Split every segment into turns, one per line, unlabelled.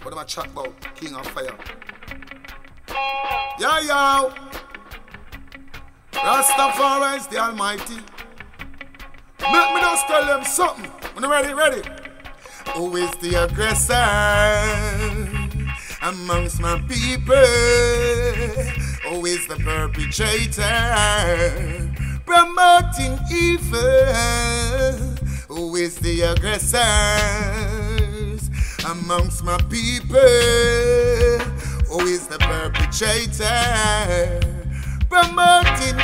What am I chat about? King of Fire. Yo. Rastafari is the Almighty. Let me just tell them something. When you ready? Who is the aggressor amongst my people? Who is the perpetrator promoting evil? Who is the aggressors amongst my people? Who is the perpetrator promoting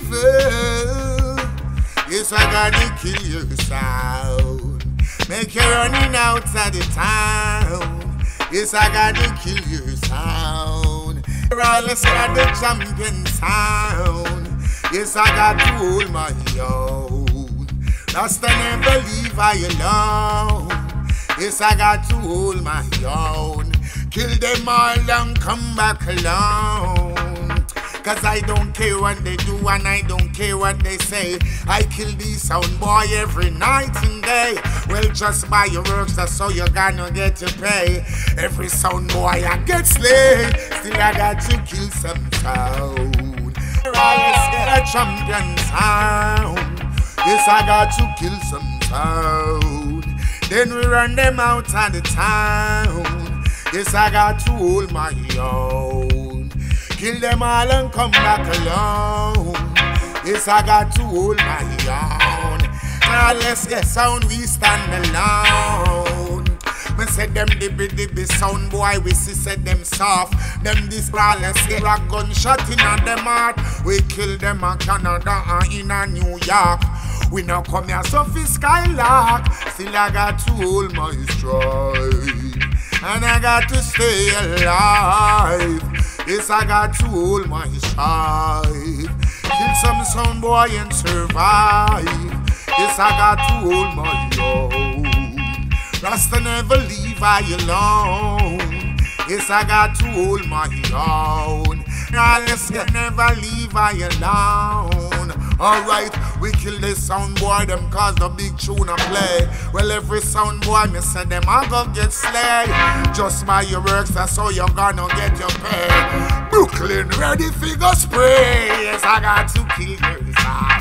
evil? Yes, I gotta kill your sound, make you running outside the town. Yes, I gotta kill your sound, Rawless got the champion sound. Yes, I got to hold my own. Rasta never leave I alone. Yes, I got to hold my own. Kill them all and come back alone. Cause I don't care what they do and I don't care what they say. I kill these sound boy every night and day. Well, just by your works, that's how you're gonna get to pay. Every sound boy I get slayed, still I got to kill some sound. Rawless get a champion sound. Yes, I got to kill some sound. Then we run them out of the town. Yes, I got to hold my own. Kill them all and come back alone. Yes, I got to hold my own. Now let's get sound, we stand alone. Me said them dibby sound boy, we see said them soft. Them this Rawless get a gunshot in on them heart. We kill them in Canada and in a New York. We now come here so fi skylark. Still I got to hold my stride, and I got to stay alive. Yes, I got to hold my stride. Kill some sound boy and survive. Yes, I got to hold my own. Rasta never leave I alone. Yes, I got to hold my own. Rawless never leave I alone. Alright, we kill this sound boy, them cause the big tune a play. Well, every sound boy, me say them I go get slay. Just by your works, that's how you gonna get your pay. Brooklyn ready for go spray. Yes, I got to kill your side.